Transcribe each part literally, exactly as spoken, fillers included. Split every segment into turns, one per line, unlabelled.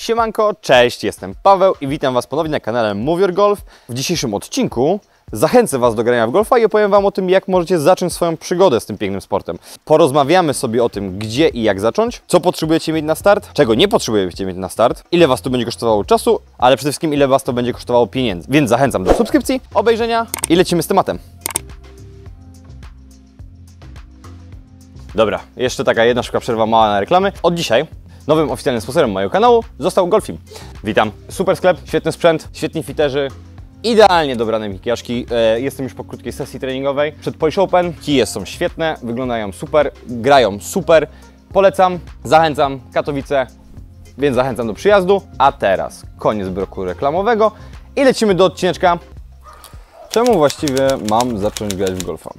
Siemanko, cześć, jestem Paweł i witam Was ponownie na kanale Move Your Golf. W dzisiejszym odcinku zachęcę Was do grania w golfa i opowiem Wam o tym, jak możecie zacząć swoją przygodę z tym pięknym sportem. Porozmawiamy sobie o tym, gdzie i jak zacząć, co potrzebujecie mieć na start, czego nie potrzebujecie mieć na start, ile Was to będzie kosztowało czasu, ale przede wszystkim ile Was to będzie kosztowało pieniędzy. Więc zachęcam do subskrypcji, obejrzenia i lecimy z tematem. Dobra, jeszcze taka jedna szybka przerwa mała na reklamy. Od dzisiaj nowym oficjalnym sponsorem mojego kanału został Golfim. Witam. Super sklep, świetny sprzęt, świetni fiterzy, idealnie dobrane mikiaszki. Jestem już po krótkiej sesji treningowej przed Polish Open. Kije są świetne, wyglądają super, grają super. Polecam, zachęcam, Katowice, więc zachęcam do przyjazdu. A teraz koniec bloku reklamowego i lecimy do odcineczka. Czemu właściwie mam zacząć grać w golfa?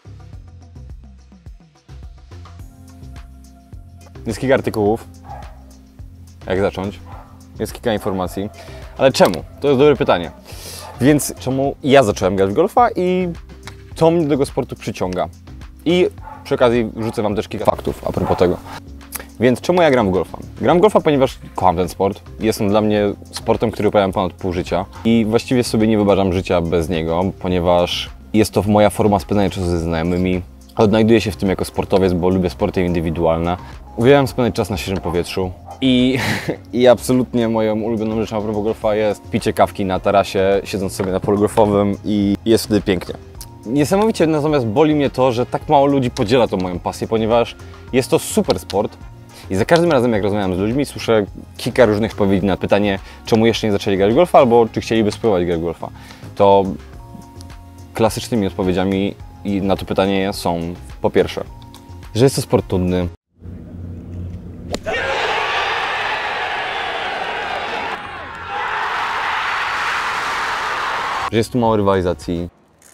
Jest kilka artykułów, jak zacząć, jest kilka informacji, ale czemu? To jest dobre pytanie. Więc czemu ja zacząłem grać w golfa i co mnie do tego sportu przyciąga? I przy okazji rzucę Wam też kilka faktów a propos tego. Więc czemu ja gram w golfa? Gram w golfa, ponieważ kocham ten sport. Jest on dla mnie sportem, który uprawiam ponad pół życia i właściwie sobie nie wyobrażam życia bez niego, ponieważ jest to moja forma spędzania czasu ze znajomymi. Odnajduję się w tym jako sportowiec, bo lubię sporty indywidualne. Uwielbiam spędzać czas na świeżym powietrzu i, i absolutnie moją ulubioną rzeczą a propos golfa jest picie kawki na tarasie, siedząc sobie na polu golfowym i jest wtedy pięknie. Niesamowicie natomiast boli mnie to, że tak mało ludzi podziela tą moją pasję, ponieważ jest to super sport i za każdym razem jak rozmawiam z ludźmi słyszę kilka różnych odpowiedzi na pytanie, czemu jeszcze nie zaczęli grać w golfa albo czy chcieliby spróbować grać w golfa. To klasycznymi odpowiedziami i na to pytanie są po pierwsze, że jest to sport trudny, że jest tu mało rywalizacji,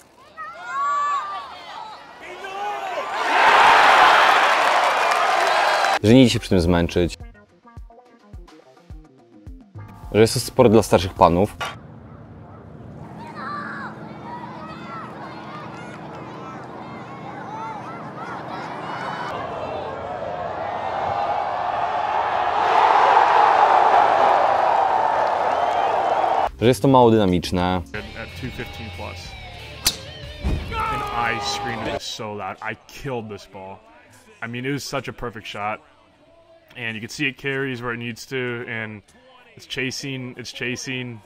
że nie idzie się przy tym zmęczyć, że jest to sport dla starszych panów, że jest to mało dynamiczne.
two fifteen plus. And I screamed this so loud. I killed this ball. I mean, it was such a perfect shot. And you can see it carries where it needs to, and it's chasing, it's chasing,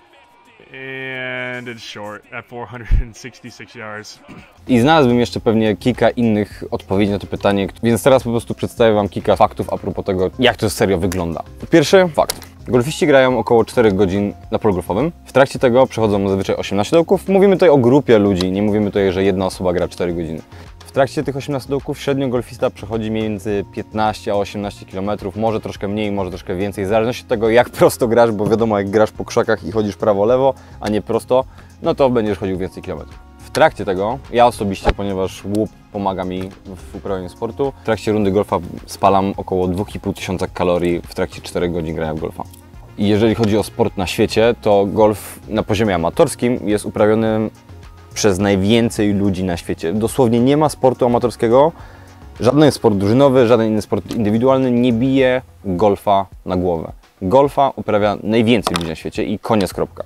and it's short at four hundred sixty-six yards.
I znalazłbym jeszcze pewnie kilka innych odpowiedzi na to pytanie, więc teraz po prostu przedstawię Wam kilka faktów a propos tego, jak to serio wygląda. Pierwszy fakt. Golfiści grają około czterech godzin na polu golfowym. W trakcie tego przechodzą zazwyczaj osiemnaście dołków. Mówimy tutaj o grupie ludzi, nie mówimy tutaj, że jedna osoba gra cztery godziny. W trakcie tych osiemnastu dołków średnio golfista przechodzi między piętnaście a osiemnaście kilometrów, może troszkę mniej, może troszkę więcej, w zależności od tego, jak prosto grasz, bo wiadomo, jak grasz po krzakach i chodzisz prawo-lewo, a nie prosto, no to będziesz chodził więcej kilometrów. W trakcie tego, ja osobiście, ponieważ łup pomaga mi w uprawianiu sportu, w trakcie rundy golfa spalam około dwa i pół tysiąca kalorii w trakcie czterech godzin grania w golfa. I jeżeli chodzi o sport na świecie, to golf na poziomie amatorskim jest uprawiany przez najwięcej ludzi na świecie. Dosłownie nie ma sportu amatorskiego, żaden sport drużynowy, żaden inny sport indywidualny nie bije golfa na głowę. Golfa uprawia najwięcej ludzi na świecie i koniec, kropka.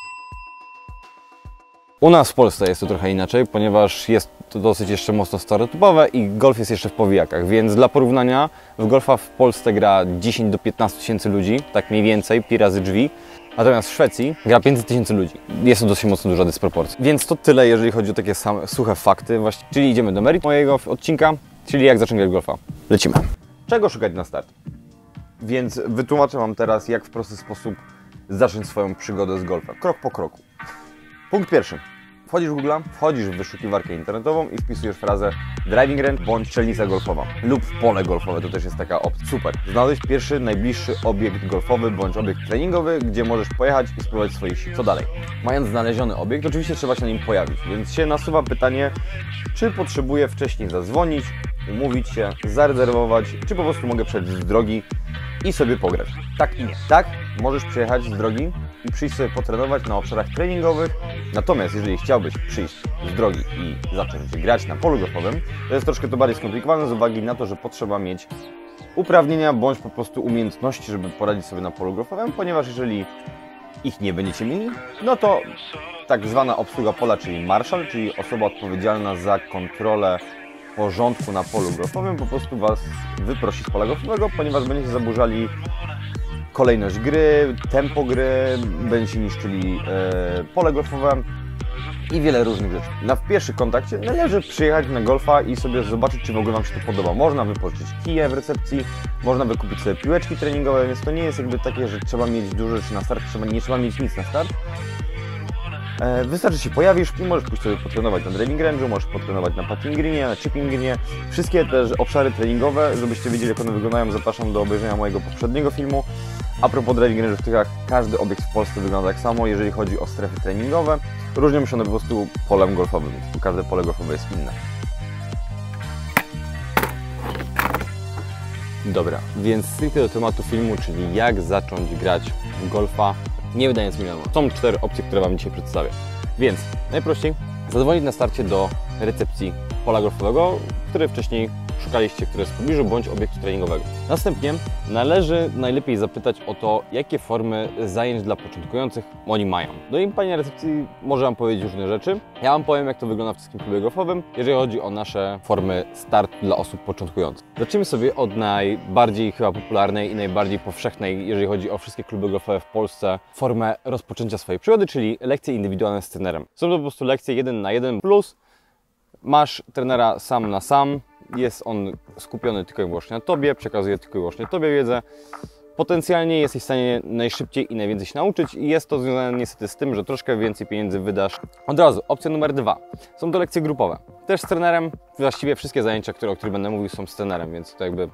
U nas w Polsce jest to trochę inaczej, ponieważ jest to dosyć jeszcze mocno stereotypowe i golf jest jeszcze w powijakach, więc dla porównania w golfa w Polsce gra dziesięć do piętnastu tysięcy ludzi, tak mniej więcej, pi razy drzwi, natomiast w Szwecji gra pięćset tysięcy ludzi. Jest to dosyć mocno duża dysproporcja. Więc to tyle, jeżeli chodzi o takie same, suche fakty, właśnie. Czyli idziemy do meritum mojego odcinka, czyli jak zacząć grać w golfa. Lecimy. Czego szukać na start? Więc wytłumaczę Wam teraz, jak w prosty sposób zacząć swoją przygodę z golfem, krok po kroku. Punkt pierwszy. Wchodzisz w Google, wchodzisz w wyszukiwarkę internetową i wpisujesz frazę driving range bądź strzelnica golfowa lub pole golfowe, to też jest taka opcja. Super. Znaleźć pierwszy, najbliższy obiekt golfowy bądź obiekt treningowy, gdzie możesz pojechać i spróbować swoich sił. Co dalej? Mając znaleziony obiekt, oczywiście trzeba się na nim pojawić, więc się nasuwa pytanie, czy potrzebuję wcześniej zadzwonić, umówić się, zarezerwować, czy po prostu mogę przejść z drogi i sobie pograć. Tak i nie. Tak, możesz przejechać z drogi i przyjść sobie potrenować na obszarach treningowych, natomiast jeżeli chciałbyś przyjść z drogi i zacząć grać na polu golfowym, to jest troszkę to bardziej skomplikowane z uwagi na to, że potrzeba mieć uprawnienia bądź po prostu umiejętności, żeby poradzić sobie na polu golfowym, ponieważ jeżeli ich nie będziecie mieli, no to tak zwana obsługa pola, czyli marszal, czyli osoba odpowiedzialna za kontrolę porządku na polu golfowym, po prostu Was wyprosi z pola golfowego, ponieważ będziecie zaburzali kolejność gry, tempo gry, będziecie niszczyli e, pole golfowe i wiele różnych rzeczy. Na pierwszym kontakcie należy przyjechać na golfa i sobie zobaczyć, czy w ogóle Wam się to podoba. Można wypożyczyć kije w recepcji, można wykupić sobie piłeczki treningowe, więc to nie jest jakby takie, że trzeba mieć dużo rzeczy na start, trzeba, nie trzeba mieć nic na start. E, wystarczy się pojawisz i możesz pójść sobie potrenować na driving range'u, możesz potrenować na putting greenie, na chipping greenie. Wszystkie też obszary treningowe, żebyście wiedzieli, jak one wyglądają, zapraszam do obejrzenia mojego poprzedniego filmu. A propos driving range'u w Tychach, każdy obiekt w Polsce wygląda tak samo, jeżeli chodzi o strefy treningowe. Różnią się one po prostu polem golfowym, każde pole golfowe jest inne. Dobra, więc stricte do tematu filmu, czyli jak zacząć grać w golfa, nie wydając milionu. Są cztery opcje, które Wam dzisiaj przedstawię. Więc najprościej zadzwonić na starcie do recepcji pola golfowego, który wcześniej szukaliście, które jest w pobliżu, bądź obiektu treningowego. Następnie należy najlepiej zapytać o to, jakie formy zajęć dla początkujących oni mają. No i pani na recepcji może Wam powiedzieć różne rzeczy. Ja Wam powiem, jak to wygląda w wszystkim klubie golfowym, jeżeli chodzi o nasze formy start dla osób początkujących. Zacznijmy sobie od najbardziej chyba popularnej i najbardziej powszechnej, jeżeli chodzi o wszystkie kluby golfowe w Polsce, formę rozpoczęcia swojej przygody, czyli lekcje indywidualne z trenerem. Są to po prostu lekcje jeden na jeden plus masz trenera sam na sam. Jest on skupiony tylko i wyłącznie na Tobie, przekazuje tylko i wyłącznie Tobie wiedzę. Potencjalnie jesteś w stanie najszybciej i najwięcej się nauczyć i jest to związane niestety z tym, że troszkę więcej pieniędzy wydasz. Od razu, opcja numer dwa. Są to lekcje grupowe. Też z trenerem. Właściwie wszystkie zajęcia, które, o których będę mówił, są z trenerem, więc to jakby...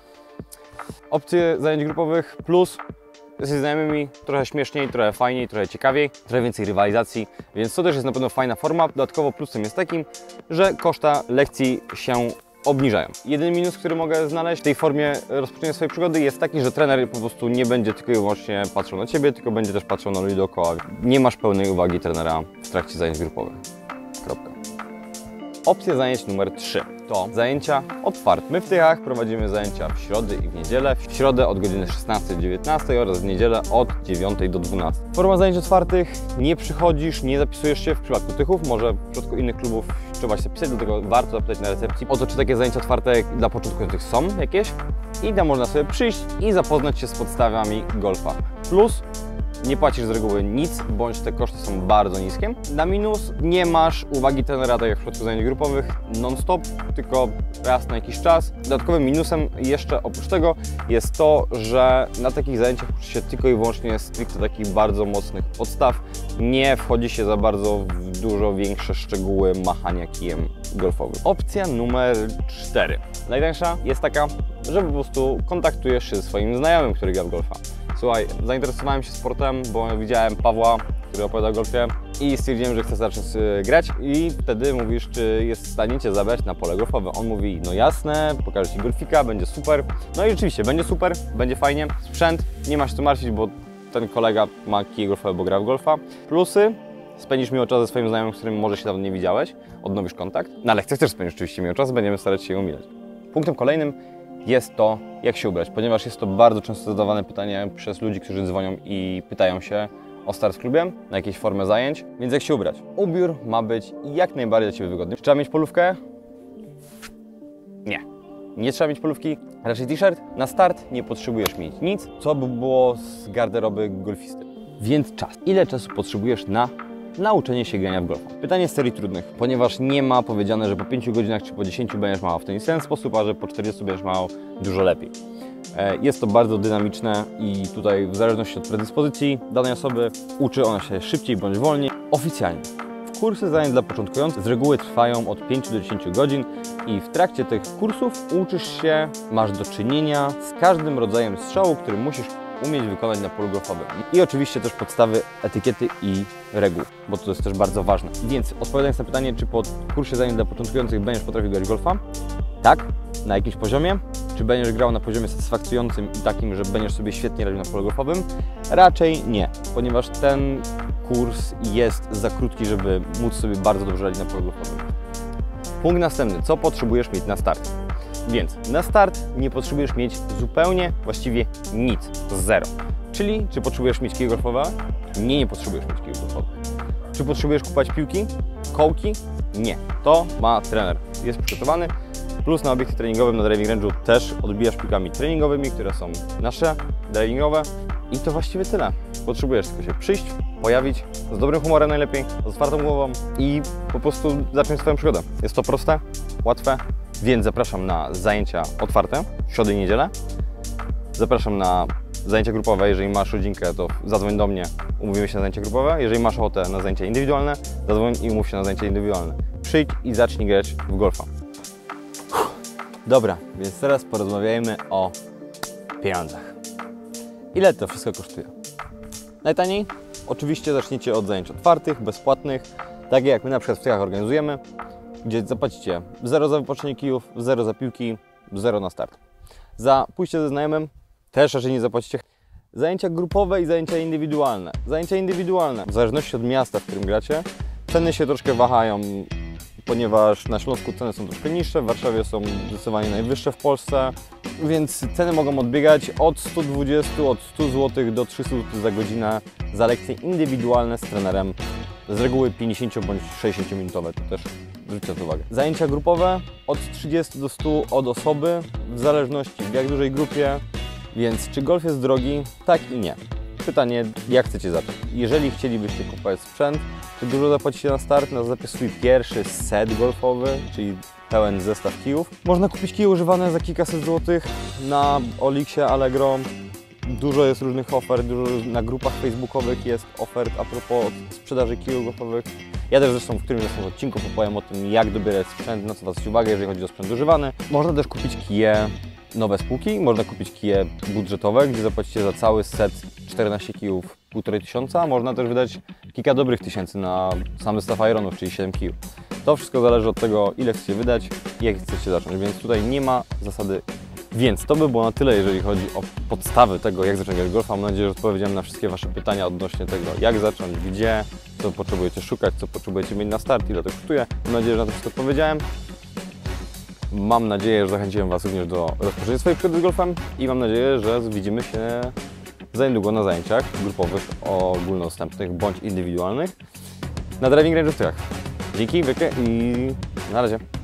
Opcje zajęć grupowych plus jesteś znajomymi, trochę śmieszniej, trochę fajniej, trochę ciekawiej, trochę więcej rywalizacji, więc to też jest na pewno fajna forma. Dodatkowo plusem jest takim, że koszta lekcji się obniżają. Jedyny minus, który mogę znaleźć w tej formie rozpoczęcia swojej przygody, jest taki, że trener po prostu nie będzie tylko i wyłącznie patrzył na Ciebie, tylko będzie też patrzył na ludzi dookoła. Nie masz pełnej uwagi trenera w trakcie zajęć grupowych. Kropka. Opcja zajęć numer trzy to zajęcia otwarte. My w Tychach prowadzimy zajęcia w środę i w niedzielę. W środę od godziny szesnastej do dziewiętnastej oraz w niedzielę od dziewiątej do dwunastej. Forma zajęć otwartych, nie przychodzisz, nie zapisujesz się w przypadku Tychów, może w przypadku innych klubów trzeba się zapisać, dlatego warto zapytać na recepcji o to, czy takie zajęcia otwarte dla początkujących są jakieś i tam można sobie przyjść i zapoznać się z podstawami golfa. Plus nie płacisz z reguły nic, bądź te koszty są bardzo niskie. Na minus nie masz uwagi trenera, tak jak w przypadku zajęć grupowych, non-stop, tylko raz na jakiś czas. Dodatkowym minusem jeszcze oprócz tego jest to, że na takich zajęciach uczy się tylko i wyłącznie stricte takich bardzo mocnych podstaw. Nie wchodzi się za bardzo w dużo większe szczegóły machania kijem golfowym. Opcja numer cztery. Najtańsza jest taka, że po prostu kontaktujesz się ze swoim znajomym, który gra w golfa. Słuchaj, zainteresowałem się sportem, bo widziałem Pawła, który opowiada o golfie i stwierdziłem, że chcę zacząć grać i wtedy mówisz, czy jest w stanie Cię zabrać na pole golfowe. On mówi, no jasne, pokażę Ci golfika, będzie super. No i rzeczywiście, będzie super, będzie fajnie. Sprzęt, nie masz co martwić, bo ten kolega ma kije golfowe, bo gra w golfa. Plusy, spędzisz miło czas ze swoim znajomym, z którym może się dawno nie widziałeś, odnowisz kontakt. Na lekcjach też spędzisz oczywiście miło czas, będziemy starać się je umilać. Punktem kolejnym jest to, jak się ubrać, ponieważ jest to bardzo często zadawane pytanie przez ludzi, którzy dzwonią i pytają się o start w klubie, na jakieś formę zajęć, więc jak się ubrać? Ubiór ma być jak najbardziej dla Ciebie wygodny. Czy trzeba mieć polówkę? Nie. Nie trzeba mieć polówki, raczej t-shirt. Na start nie potrzebujesz mieć nic, co by było z garderoby golfisty. Więc czas. Ile czasu potrzebujesz na nauczenie się grania w golfa? Pytanie z serii trudnych, ponieważ nie ma powiedziane, że po pięciu godzinach czy po dziesięciu będziesz miał w ten ten sposób, a że po czterdziestu będziesz miał dużo lepiej. Jest to bardzo dynamiczne i tutaj w zależności od predyspozycji danej osoby uczy ona się szybciej bądź wolniej. Oficjalnie kursy zajęć dla początkujących z reguły trwają od pięciu do dziesięciu godzin i w trakcie tych kursów uczysz się, masz do czynienia z każdym rodzajem strzału, który musisz umieć wykonać na polu golfowym. I oczywiście też podstawy etykiety i reguł, bo to jest też bardzo ważne. Więc odpowiadając na pytanie, czy po kursie zajęć dla początkujących będziesz potrafił grać golfa? Tak, na jakimś poziomie. Czy będziesz grał na poziomie satysfakcjonującym i takim, że będziesz sobie świetnie radził na polu golfowym? Raczej nie, ponieważ ten kurs jest za krótki, żeby móc sobie bardzo dobrze radzić na polu golfowym. Punkt następny. Co potrzebujesz mieć na start? Więc na start nie potrzebujesz mieć zupełnie, właściwie nic, zero. Czyli, czy potrzebujesz mieć kije golfowe? Nie, nie potrzebujesz mieć kijów golfowych. Czy potrzebujesz kupować piłki? Kołki? Nie. To ma trener. Jest przygotowany. Plus na obiekcie treningowym na driving range'u też odbijasz piłkami treningowymi, które są nasze, drivingowe. I to właściwie tyle. Potrzebujesz tylko się przyjść, pojawić, z dobrym humorem najlepiej, z otwartą głową i po prostu zacząć swoją przygodę. Jest to proste, łatwe, więc zapraszam na zajęcia otwarte w środę i niedzielę. Zapraszam na zajęcia grupowe. Jeżeli masz rodzinkę, to zadzwoń do mnie, umówimy się na zajęcia grupowe. Jeżeli masz ochotę na zajęcia indywidualne, zadzwoń i umów się na zajęcia indywidualne. Przyjdź i zacznij grać w golfa. Dobra, więc teraz porozmawiajmy o pieniądzach. Ile to wszystko kosztuje? Najtaniej? Oczywiście zaczniecie od zajęć otwartych, bezpłatnych, takie jak my na przykład w Tychach organizujemy, gdzie zapłacicie zero za wypoczęcie kijów, zero za piłki, zero na start. Za pójście ze znajomym też raczej nie zapłacicie. Zajęcia grupowe i zajęcia indywidualne. Zajęcia indywidualne, w zależności od miasta, w którym gracie, ceny się troszkę wahają, ponieważ na Śląsku ceny są troszkę niższe, w Warszawie są zdecydowanie najwyższe w Polsce, więc ceny mogą odbiegać od stu dwudziestu, od stu złotych do trzystu złotych za godzinę za lekcje indywidualne z trenerem, z reguły pięćdziesięcio bądź sześćdziesięcio minutowe, to też zwróćcie uwagę. Zajęcia grupowe od trzydziestu do stu od osoby, w zależności w jak dużej grupie, więc czy golf jest drogi? Tak i nie. Pytanie, jak chcecie zacząć? Jeżeli chcielibyście kupować sprzęt, czy dużo zapłacicie na start, na zasadzie swój pierwszy set golfowy, czyli pełen zestaw kijów. Można kupić kije używane za kilkaset złotych na Oliksie, Allegro. Dużo jest różnych ofert, dużo na grupach facebookowych jest ofert a propos sprzedaży kijów golfowych. Ja też zresztą w którymś z odcinku opowiem o tym, jak dobierać sprzęt, na co zwracać uwagę, jeżeli chodzi o sprzęt używany. Można też kupić kije nowe spółki, można kupić kije budżetowe, gdzie zapłacicie za cały set czternaście kijów półtorej tysiąca. Można też wydać kilka dobrych tysięcy na sam zestaw ironów, czyli siedem kijów. To wszystko zależy od tego, ile chcecie wydać i jak chcecie zacząć, więc tutaj nie ma zasady. Więc to by było na tyle, jeżeli chodzi o podstawy tego, jak zacząć grać golfa. Mam nadzieję, że odpowiedziałem na wszystkie Wasze pytania odnośnie tego, jak zacząć, gdzie, co potrzebujecie szukać, co potrzebujecie mieć na start, ile to kosztuje. Mam nadzieję, że na to wszystko odpowiedziałem. Mam nadzieję, że zachęciłem Was również do rozpoczęcia swojej przygody z golfem i mam nadzieję, że widzimy się za niedługo na zajęciach grupowych, ogólnodostępnych bądź indywidualnych na driving range w Tychach. Dzięki wielkie i na razie.